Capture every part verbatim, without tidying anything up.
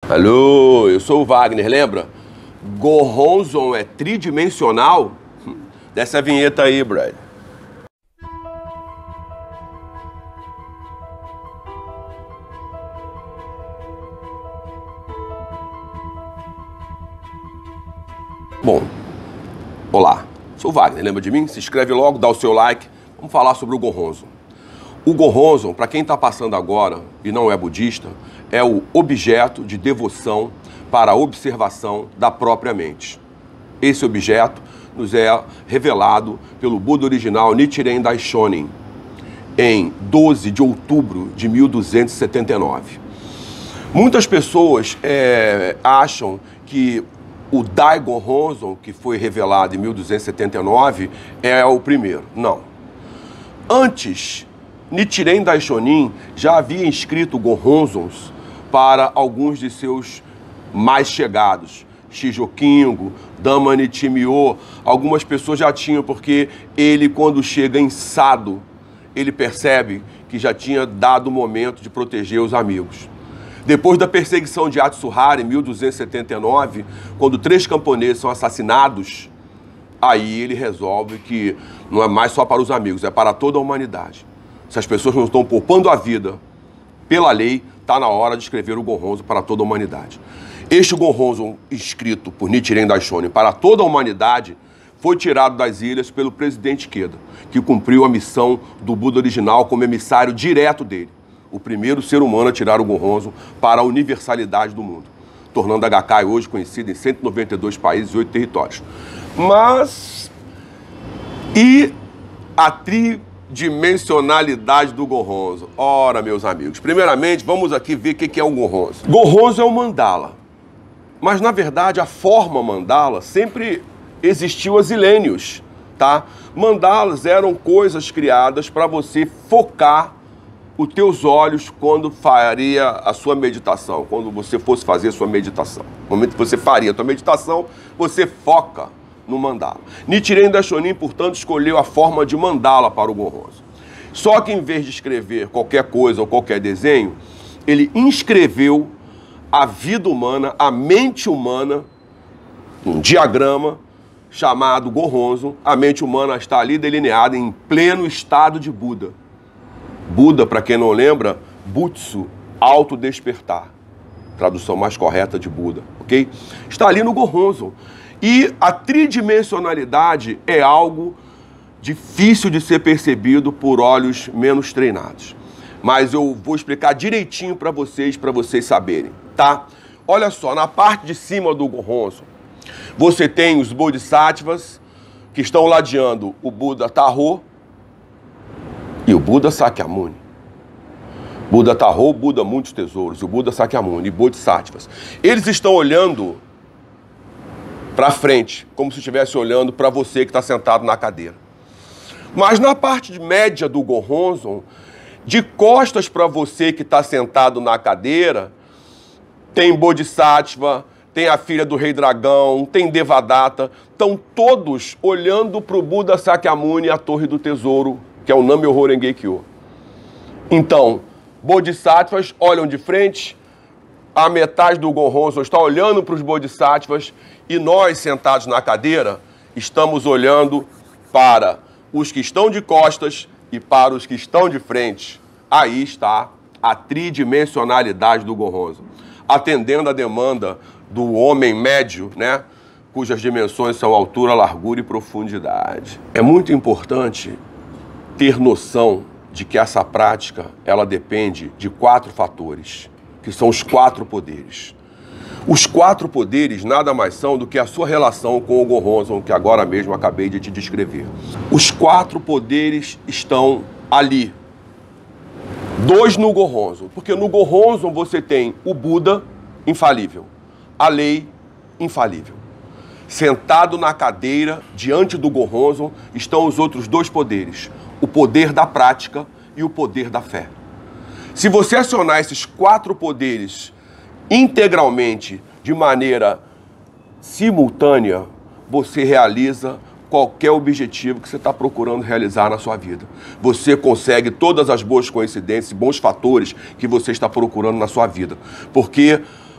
Alô, eu sou o Wagner, lembra? Goronzon é tridimensional? Desce a vinheta aí, brother. Bom, olá, sou o Wagner, lembra de mim? Se inscreve logo, dá o seu like, vamos falar sobre o Goronzon. O Goronzon, para quem está passando agora e não é budista, é o objeto de devoção para a observação da própria mente. Esse objeto nos é revelado pelo Buda original Nichiren Daishonin em doze de outubro de mil duzentos e setenta e nove. Muitas pessoas é, acham que o Dai Goronzon, que foi revelado em mil duzentos e setenta e nove, é o primeiro. Não. Antes, Nichiren Daishonin já havia escrito Goronzons para alguns de seus mais chegados. Shijokingo, Dama Nichimyo, algumas pessoas já tinham, porque ele, quando chega em Sado, ele percebe que já tinha dado o momento de proteger os amigos. Depois da perseguição de Atsuhara, em mil duzentos e setenta e nove, quando três camponeses são assassinados, aí ele resolve que não é mais só para os amigos, é para toda a humanidade. Se as pessoas não estão poupando a vida pela lei, está na hora de escrever o Goronzon para toda a humanidade. Este Goronzon, escrito por Nichiren Daishonin para toda a humanidade, foi tirado das ilhas pelo presidente Ikeda, que cumpriu a missão do Buda original como emissário direto dele. O primeiro ser humano a tirar o Goronzon para a universalidade do mundo, tornando a Gakkai hoje conhecida em cento e noventa e dois países e oito territórios. Mas... e a tridimensionalidade do Goronzon? Ora, meus amigos, primeiramente vamos aqui ver o que é o Goronzon. Goronzon é um mandala, mas na verdade a forma mandala sempre existiu há zilênios, tá? Mandalas eram coisas criadas para você focar os teus olhos quando faria a sua meditação, quando você fosse fazer a sua meditação. No momento que você faria a sua meditação, você foca no mandala. Nichiren Daishonin, portanto, escolheu a forma de mandala para o Goronzon. Só que em vez de escrever qualquer coisa ou qualquer desenho, ele inscreveu a vida humana, a mente humana, um diagrama chamado Goronzon. A mente humana está ali delineada em pleno estado de Buda. Buda, para quem não lembra, Butsu, autodespertar. Tradução mais correta de Buda, ok? Está ali no Goronzon. E a tridimensionalidade é algo difícil de ser percebido por olhos menos treinados. Mas eu vou explicar direitinho para vocês, para vocês saberem, tá? Olha só, na parte de cima do Goronzon, você tem os Bodhisattvas, que estão ladeando o Buda Tarô e o Buda Sakyamuni. Buda Tarô, Buda Muitos Tesouros, e o Buda Sakyamuni, e Bodhisattvas. Eles estão olhando para frente, como se estivesse olhando para você que está sentado na cadeira. Mas na parte média do Goronzon, de costas para você que está sentado na cadeira, tem Bodhisattva, tem a filha do Rei Dragão, tem Devadatta, estão todos olhando para o Buda Sakyamuni, a Torre do Tesouro, que é o Nam-myoho Renge-kyo. Então, Bodhisattvas olham de frente, a metade do Goronzon está olhando para os Bodhisattvas e nós, sentados na cadeira, estamos olhando para os que estão de costas e para os que estão de frente. Aí está a tridimensionalidade do Goronzon, atendendo a demanda do homem médio, né, cujas dimensões são altura, largura e profundidade. É muito importante ter noção de que essa prática, ela depende de quatro fatores, que são os quatro poderes. Os quatro poderes nada mais são do que a sua relação com o Goronzon, que agora mesmo acabei de te descrever. Os quatro poderes estão ali. Dois no Goronzon, porque no Goronzon você tem o Buda infalível, a lei infalível. Sentado na cadeira, diante do Goronzon, estão os outros dois poderes, o poder da prática e o poder da fé. Se você acionar esses quatro poderes integralmente, de maneira simultânea, você realiza qualquer objetivo que você está procurando realizar na sua vida. Você consegue todas as boas coincidências, bons fatores que você está procurando na sua vida. Porque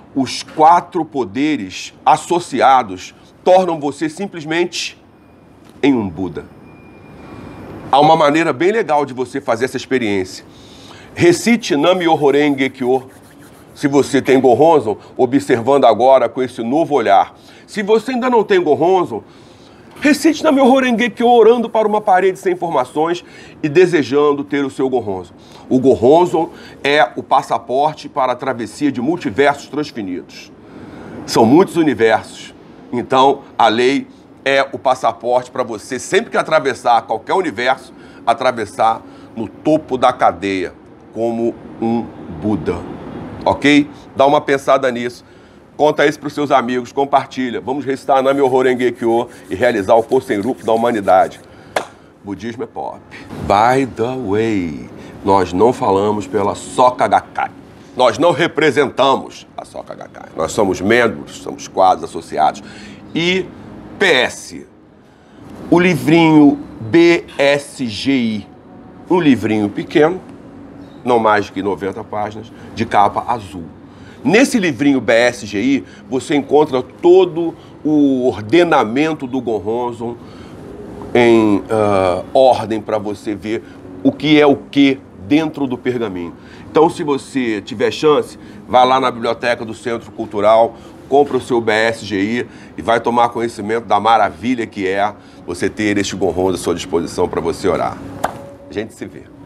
os quatro poderes associados tornam você simplesmente em um Buda. Há uma maneira bem legal de você fazer essa experiência. Recite Nam-myoho Renge-kyo. Se você tem Gohonzon, observando agora com esse novo olhar. Se você ainda não tem Gohonzon, recite Nam-myoho Renge-kyo orando para uma parede sem informações e desejando ter o seu Gohonzon. O Gohonzon é o passaporte para a travessia de multiversos transfinitos. São muitos universos. Então, a lei é o passaporte para você, sempre que atravessar qualquer universo, atravessar no topo da cadeia, como um Buda. Ok? Dá uma pensada nisso. Conta isso para os seus amigos, compartilha. Vamos recitar Nam-myoho Renge-kyo e realizar o Kosen-rufu da humanidade. Budismo é pop. By the way, nós não falamos pela Soka Gakkai. Nós não representamos a Soka Gakkai. Nós somos membros, somos quadros associados. E P S, o livrinho B S G I, um livrinho pequeno, não mais que noventa páginas, de capa azul. Nesse livrinho B S G I, você encontra todo o ordenamento do Gohonzon em uh, ordem para você ver o que é o que dentro do pergaminho. Então, se você tiver chance, vai lá na biblioteca do Centro Cultural, compra o seu B S G I e vai tomar conhecimento da maravilha que é você ter este Gohonzon à sua disposição para você orar. A gente se vê.